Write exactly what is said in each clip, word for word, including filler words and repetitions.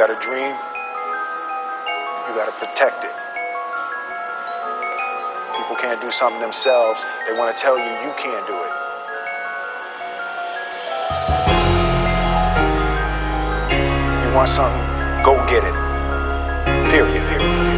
got a dream, you got to protect it. People can't do something themselves. They want to tell you you can't do it. You want something, go get it. Period, period, period.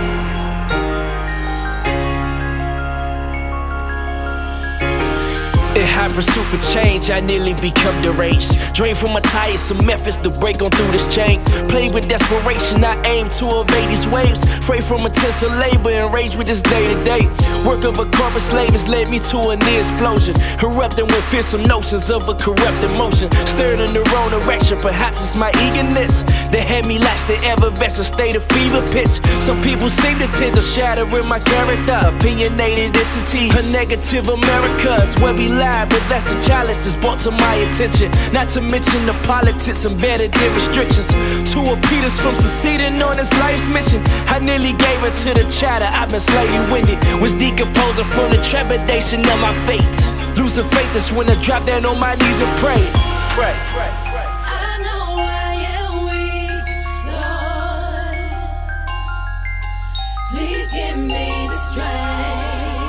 In high pursuit for change, I nearly become deranged. Drain from my tires, some methods to break on through this chain. Play with desperation, I aim to evade these waves. Free from intense labor, enraged with this day to day. Work of a corporate slave has led me to a near explosion. Erupting with fearsome notions of a corrupt emotion. Stirred in the wrong direction, perhaps it's my eagerness that had me latch the effervescent state of fever pitch. Some people seem to tend to shatter in my character. Opinionated entity, a negative America is where we live. But that's the challenge that's brought to my attention. Not to mention the politics embedded in restrictions to impede us from succeeding on this life's mission. I nearly gave it to the chatter, I've been slightly winded. Was decomposing from the trepidation of my fate. Losing faith is when I drop down on my knees and pray. Pray, pray, pray. I know I am weak, Lord. Please give me the strength.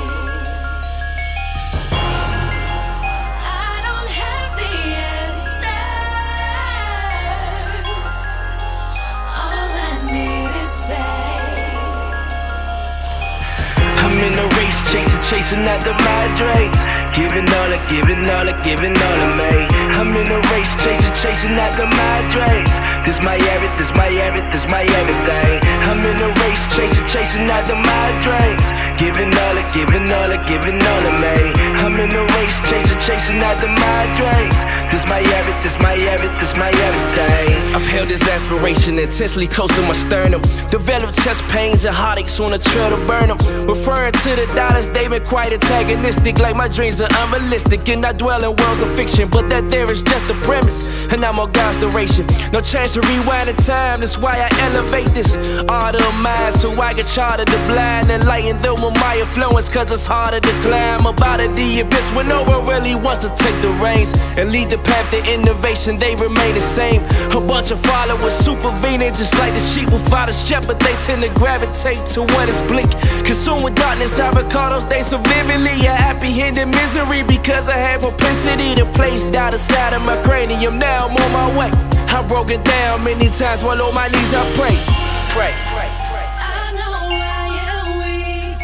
I'm in a race, chasing, chasing after my dreams. Giving all I, giving all I, giving all I made. I'm in a race, chasing, chasing after my dreams. This my everything, this my everything, this my everything. I'm in a race, chasing, chasing after my dreams. Giving all I, giving all I, giving all I made. I'm in a race, chasing, chasing after my dreams. This my everything, this my everything, this my everything. I've held this aspiration intensely close to my sternum. Developed chest pains and heartaches on the trail to burn them. Referring to the dollars, they've been quite antagonistic. Like my dreams are unrealistic, and I dwell in worlds of fiction. But that there is just a premise, and I'm on God's duration. No chance to rewind in time, that's why I elevate this art of mine, so I can charter the blind and lighten them with my influence. Cause it's harder to climb up out of the abyss when no one really wants to take the reins and lead the path to innovation. They remain the same. A bunch of followers, supervening just like the sheep without a shepherd. They tend to gravitate to what is bleak. Consumed with darkness, I recall those days so vividly. I apprehended misery because I had propensity to place doubt inside of my cranium. Now I'm on my way. I've broken down many times while on my knees I pray. Pray, pray, pray. I know I am weak,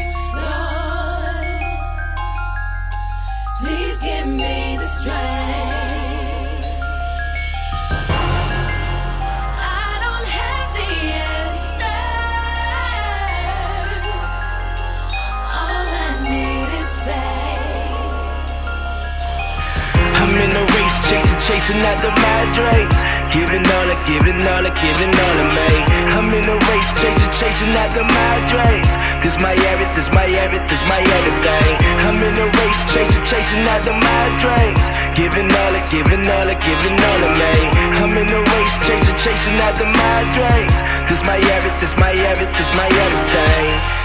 Lord. Please give me the strength. I don't have the answers. All I need is faith. I'm in a race, chasing, chasing after my dreams. Giving all I, giving all I, giving all I made. I'm in a race, chasing, chasing after my dreams. This my everything, this my everything, this my everything. I'm in a race, chasing, chasing after my dreams. Giving all I, giving all I, giving all I made. I'm in a race, chasing, chasing after my dreams. This my everything, this my everything, this my everything.